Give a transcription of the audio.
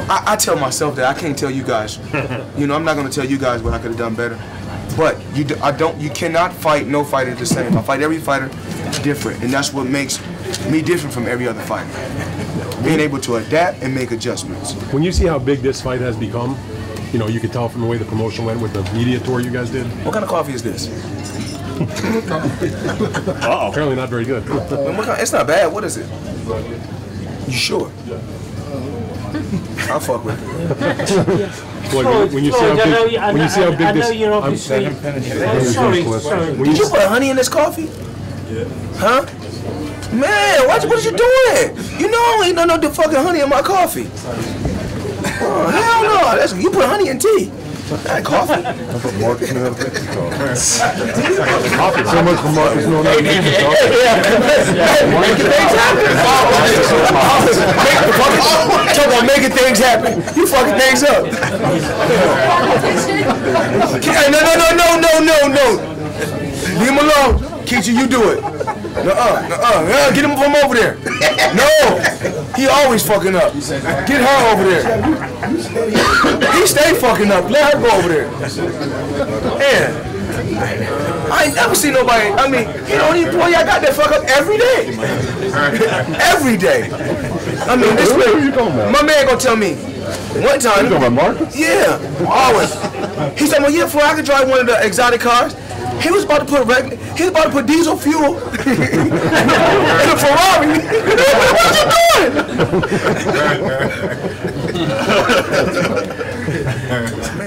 I tell myself that. I can't tell you guys. You know, I'm not gonna tell you guys what I could have done better. But you cannot fight no fighter the same. I fight every fighter different, and that's what makes me different from every other fighter. Being able to adapt and make adjustments. When you see how big this fight has become, you know, you could tell from the way the promotion went with the media tour you guys did. What kind of coffee is this? Apparently not very good. It's not bad. What is it? You sure? I'll fuck with it. When you see how big this, Did you put honey in this coffee? Yeah. Huh? Man, what you doing? You know I ain't no fucking honey in my coffee. Oh, hell no. You put honey in tea. Not coffee. I put Marcus in the coffee. So much for Marcus knowing that. Talk about making things happen. You fucking things up. No. Leave him alone. Keisha, you do it. Get him from over there. No, he always fucking up. Get her over there. He stay fucking up. Let her go over there. Man, I ain't never seen nobody. I mean, you know, these boy, I got that fuck up every day. Every day. I mean, this man, my man gonna tell me. One time. You talking about Marcus? Yeah, always. He said, well, yeah, before I could drive one of the exotic cars. He was about to put diesel fuel in a Ferrari. What you doing?